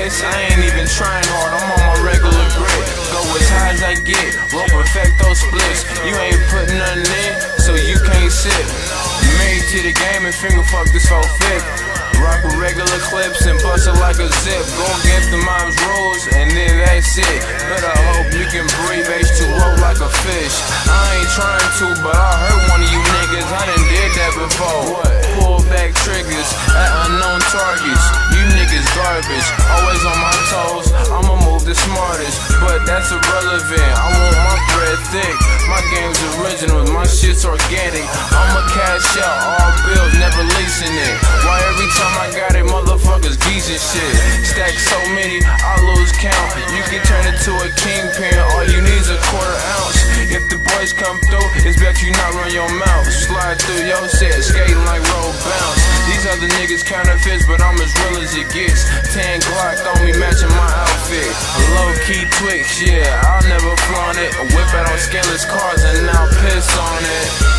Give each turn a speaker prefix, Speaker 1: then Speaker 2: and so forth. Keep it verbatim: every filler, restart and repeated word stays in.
Speaker 1: this, I ain't even trying hard, I'm on my regular grit. Go as high as I get, roll perfecto splits. You ain't putting nothing in, so you can't sit. Married to the game and finger fuck this whole fit. Rock with regular clips and bust it like a zip. Go against the mom's rules and then that's it. But I hope you can breathe H two O like a fish. I ain't trying to, but I heard one of you niggas, I done did that before. What? Pull back triggers at unknown targets. You niggas garbage, always on my toes. I'ma move the smartest, but that's irrelevant. I want my bread thick, my game's original, my shit's organic. I'ma cash out all bills, never leasing it. Why every time I got it, motherfuckers geezing shit. Stack so many, I lose count. You can turn it to a kingpin, all you need is a quarter ounce. If the boys come through, it's bet you not run your mouth. Slide through your set, skating like road bounce. These other niggas counterfeits, but I'm as real as it gets. Tan Glock on me matching my outfit. A low-key Twix, yeah, I'll never flaunt it. A whip out on scaleless cars and I'll piss on it.